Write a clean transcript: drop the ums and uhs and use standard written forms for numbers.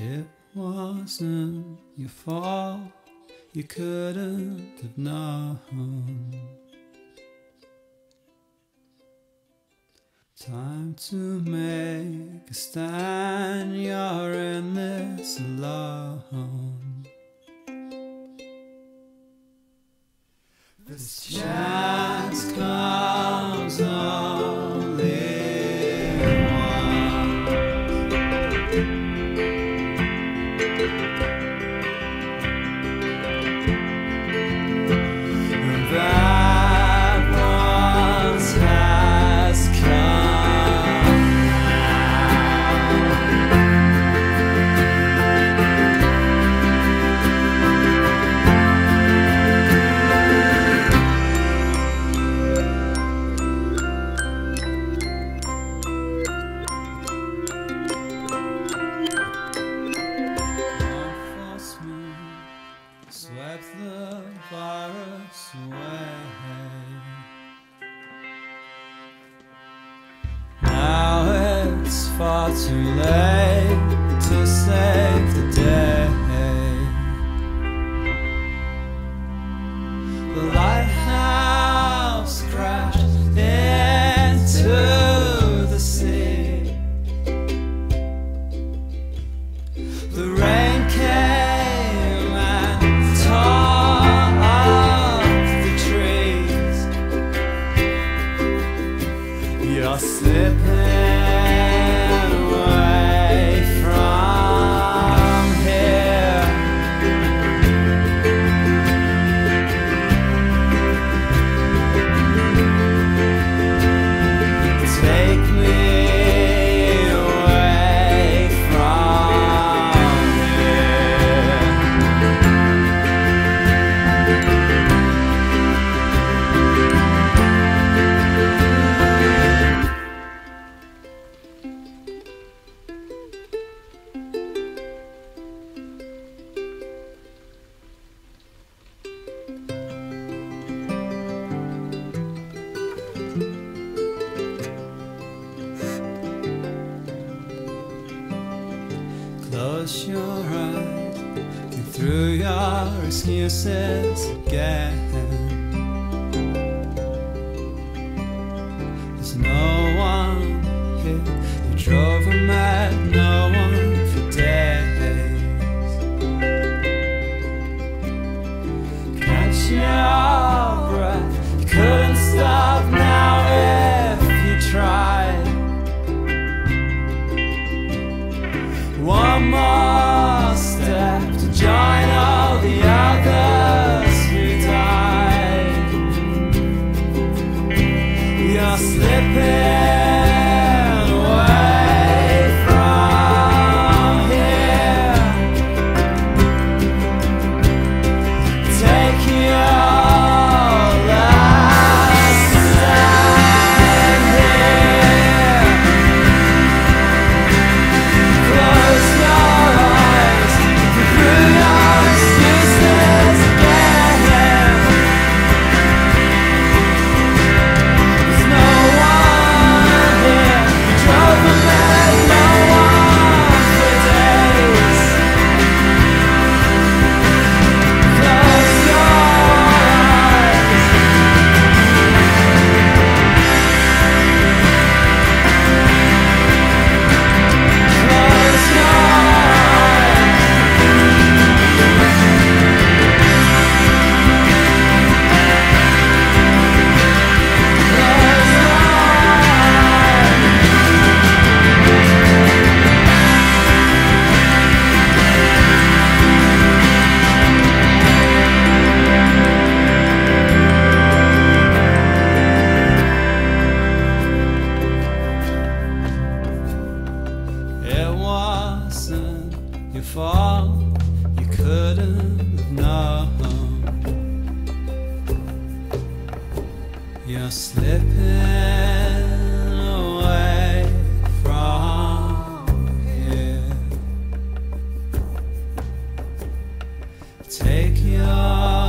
It wasn't your fault, you couldn't have known. Time to make a stand, you're in this alone. This chance comes only once. And that once has come. Swept the virus away. Now it's far too late to save the day. The lighthouse crashed into the sea. The rain came and tore up the trees. You're slipping away from here. Take me away from here. Close your eyes, think through your excuses again. There's no one here, you drove and met no one for days. Catch your breath, you couldn't stop now if you tried. One more step to join all the others who died. You're slipping away from here. Take your last stand here. Close your eyes, through your excuses again. There's no one here, you drove and met no one for days. Close your eyes. Close your eyes. Close your eyes. It wasn't your fault, you couldn't have known. You're slipping away from here. Take your